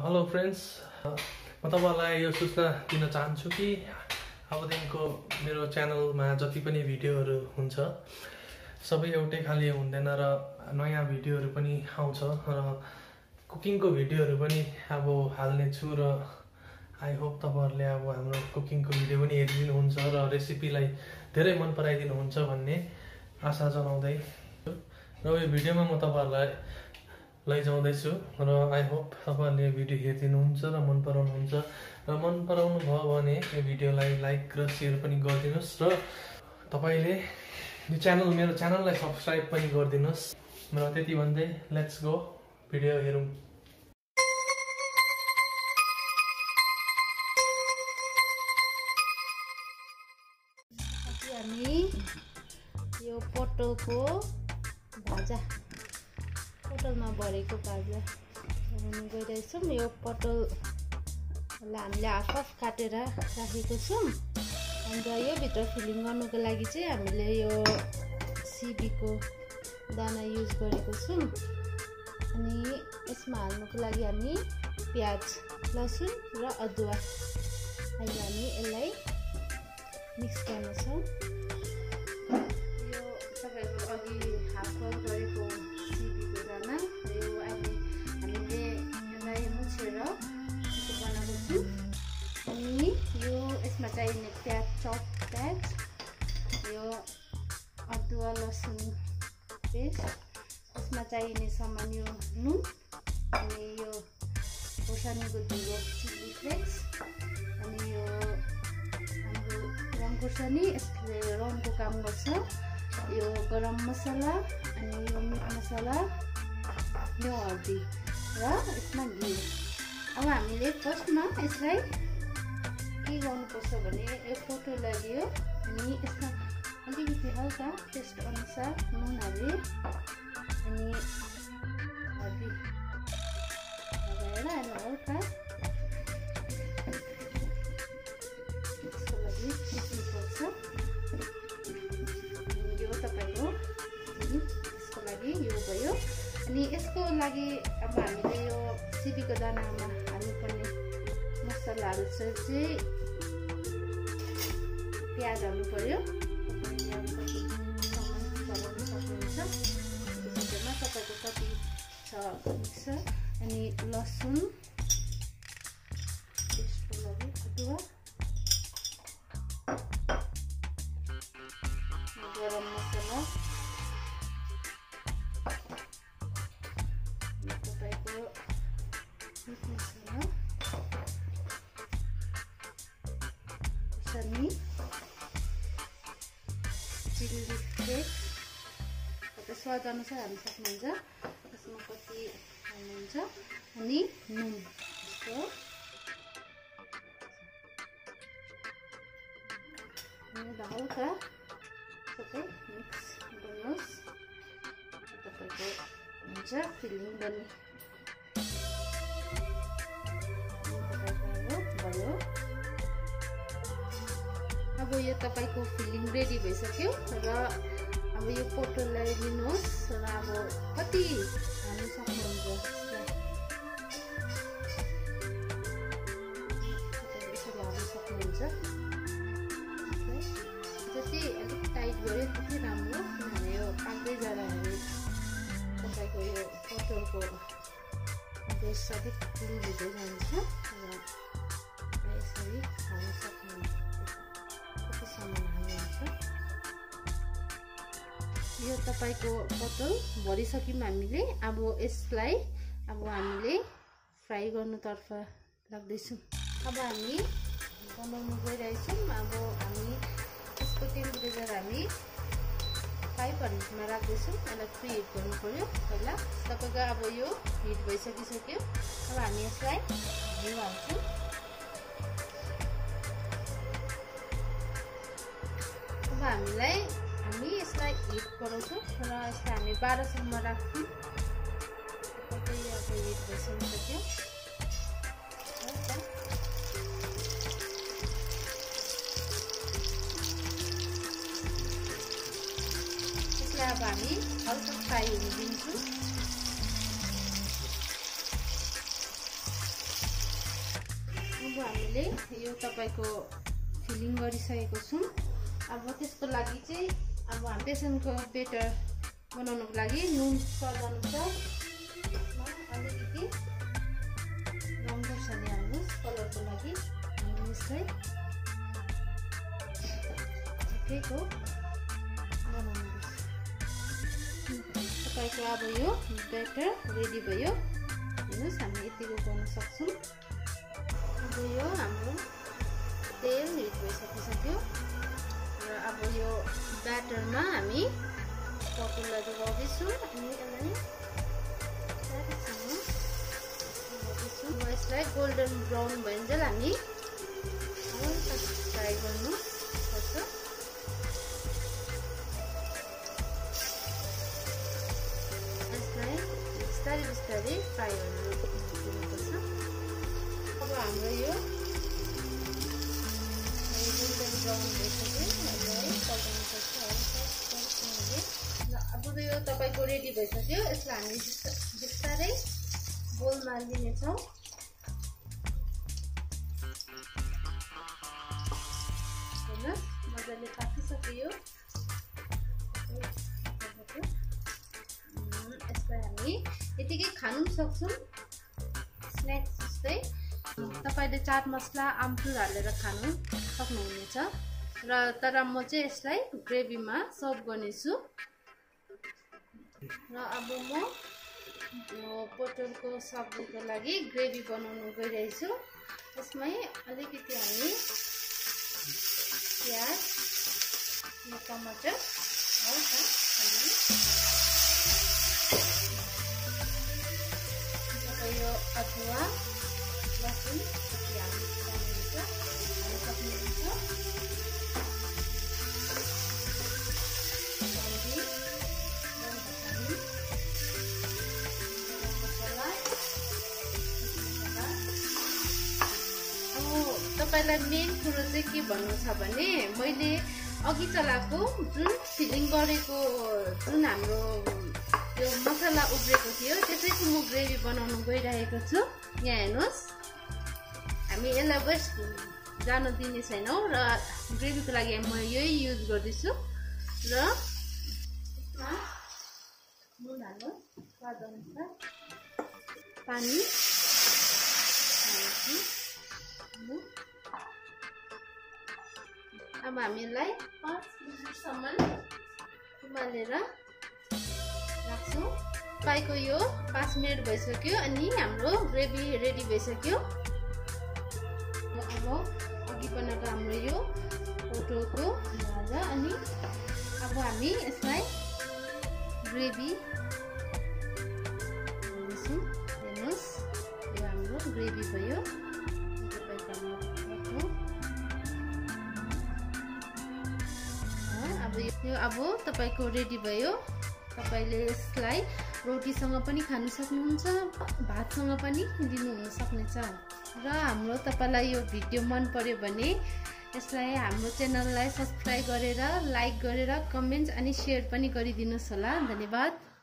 Hello friends, म तपाईहरुलाई यो सूचना दिन चाहन्छु कि अबदेखिको मेरो च्यानलमा जति पनि भिडियोहरू हुन्छ सबै एउटै खाली हुँदैन र नयाँ भिडियोहरू पनि आउँछ र कुकिङको भिडियोहरू पनि अब हाल्ने छु र आई होप तपाईहरुले अब हाम्रो कुकिङको भिडियो पनि हेरिदिनुहुन्छ र रेसिपीलाई धेरै मन पराइदिनुहुन्छ भन्ने आशा जनाउँदै र यो भिडियोमा म तपाईहरुलाई लैजाउँदैछु र आई होप तपाईहरुले भिडियो हेरिदिनुहुन्छ र मन पराउनुहुन्छ र मन पराउनु भयो भने यो भिडियोलाई लाइक र शेयर पनि गरिदिनुस् र तपाईले यो मेरो च्यानललाई सब्स्क्राइब पनि गरिदिनुस्। र त्यति भन्दै लेट्स गो भिडियो हेरौँ। हामी यो पोटलको भाजा पोटलमा भरेको भाजा बनाउन गइरहेछौँ। यो पोटललाई हामीले हाफ हाफ काटेर राखेको छौँ। अन्त यो भित्र फिलिङ गर्नुको लागि चाहिँ हामीले यो सिबीको दाना युज गरेको छौँ। अनि यसमा हाल्नुको लागि हामी प्याज, लसुन र अदुवा अहिले हामी यसलाई मिक्स गर्नेछौँ। यो तपाईँको अघि हाफ हाफ गरेको सिबीको दाना यो अहिले हामीले यसलाई मुछेर बनाएको छौँ। अनि यो यसमा चाहिने प्याज, चप प्याज, यो अदुवा लसुन पेस्ट, यसमा चाहिने सामान यो नुन, अनि यो खोर्सानीको धुलो चिली फ्लेक्स, अनि यो हाम्रो रङ खोर्सानी यसले रङको काम गर्छ, यो गरम मसला, अनि यो मिट मसला, यो हर्दी र यसमा घी। अब हामीले फर्स्टमा यसलाई के गर्नुपर्छ भने यो पोटललाई लियो अनि यसमा अलिकति हल्का टेस्ट अनुसार नुन हाल्यो, अनि हर्दी लगाएर यसलाई हल्का यसको लागि पिस्नुपर्छ। यो तपाईको यसको लागि यो भयो। अनि यसको लागि अब हामीले यो सिबीको दानामा हाल्नुपर्ने मसलाहरू चाहिँ प्याज हाल्नु पर्यो। तपाईँको कति छ मिक्सर, अनि लसुन त्यसको लागि अदुवा, गरम मसला, तपाईँको मिट मसला, खोर्सानी, चिली फ्लेक्स, तपाईँ स्वाद अनुसार हाल्न सक्नुहुन्छ, यसमा कति हाल्नुहुन्छ, अनि नुन यस्तो हल्का सबै मिक्स गर्नुहोस्। तपाईँको हुन्छ फिलिङ गर्ने भयो। अब यो तपाईँको फिलिङ रेडी भइसक्यो र अब यो पोटललाई लिनुहोस् र अब कति हाल्नु सक्नुहुन्छ यसरी हाल्नु सक्नुहुन्छ। जति अलिक टाइट गऱ्यो त्यति राम्रो, किनभने यो पाक्दै जाँदाखेरि तपाईँको यो पोटलको बेस अलिक क्लिन हुँदै जान्छ र यसरी हाल्न सक्नुहुन्छ। कति सामान हाल्नुहुन्छ। यो तपाईको पोटल भरिसक्यौँ हामीले। अब यसलाई अब हामीले फ्राई गर्नुतर्फ लाग्दैछौँ। अब हामी बनाउनु गइरहेछौँ। अब हामी यसको टेम्परेचर हामी 500 मा राख्दैछौँ। यसलाई प्री हिट गर्नु पर्यो पहिला। तपाईँको अब यो हिट भइसकिसक्यो। अब हामी यसलाई घिउ हाल्छौँ। अब हामी यसलाई हिट गराउँछौँ र यसलाई हामी 1200 मा राख्छौँ। सबै अब हिट भइसकिसक्यो। यसलाई अब हामी हल्का फ्राई हुन दिन्छौँ। अब हामीले यो तपाईको फिलिङ गरिसकेको छौं। अब त्यसको लागि चाहिँ अब हामी बेसनको बेटर बनाउनको लागि नुन स्वाद अनुसार अलिकति रङ खोर्सानी हाल्नुस् कलरको लागि। हामी यसलाई ठिकैको बनाउनुस्। तपाईको अब यो बेटर रेडी भयो। हेर्नुस् हामी यतिको गर्न सक्छौं। अब यो हाम्रो तेल हिट भइसक्यो र अब यो ब्याटरमा हामी पटललाई डुबाउँदैछौँ अनि यसलाई अब यसलाई गोल्डन ब्राउन भइन्जेल हामी हल्का फ्राई गर्नुपर्छ। यसलाई बिस्तारै फ्राई गर्नुपर्छ। अब हाम्रो यो गोल्डन ब्राउन भइसक्यो। अब यो तपाईको रेडी भइसक्यो। यसलाई हामी बिस्तारै बोलमा लिनेछौँ। हेर्नुहोस् मजाले पाकिसक्यो। यसलाई हामी यतिकै खानु सक्छौँ स्न्याक्स जस्तै। तपाईले चाट मसला आमचुर हालेर खानु सक्नुहुनेछ र तर म चाहिँ यसलाई ग्रेभीमा सर्भ गर्नेछु। र अब म पोटलको सब्जीको लागि ग्रेभी बनाउन गइरहेछु। यसमै अलिकति हामी प्याज र टमाटर हल्का यो अदुवा लसुन तपाईलाई मेन कुरो चाहिँ के भन्नु छ भने मैले अघि चलाको जुन फिलिङ गरेको जुन हाम्रो यो मसला उब्रेको थियो त्यसैको म ग्रेभी बनाउन गइरहेको छु। यहाँ हेर्नुहोस् हामी यसलाई वेस्ट जान दिने छैनौँ र ग्रेभीको लागि म यही युज गर्दैछु। र नुन हाल्नु स्वाद अनुसार पानी अब हामीलाई 5 मिनेटसम्म उमालेर राख्छौँ। तपाईँको यो 5 मिनट भइसक्यो अनि हाम्रो ग्रेभी रेडी भइसक्यो। अब अघि बनाएको हाम्रो यो पोटलको भाजा अनि अब हामी यसलाई ग्रेभी हाल्छौँ। हेर्नुहोस् यो हाम्रो ग्रेभी भयो। अब तपाईको रेडी भयो। तपाईले यसलाई रोटीसँग पनि खान सक्नुहुन्छ, भातसँग पनि दिनुहुन सक्नेछ। र हाम्रो तपाईलाई यो भिडियो मन पर्यो भने यसलाई हाम्रो च्यानललाई सब्स्क्राइब गरेर लाइक गरेर कमेन्ट्स अनि शेयर पनि गरिदिनुहोस् होला। धन्यवाद।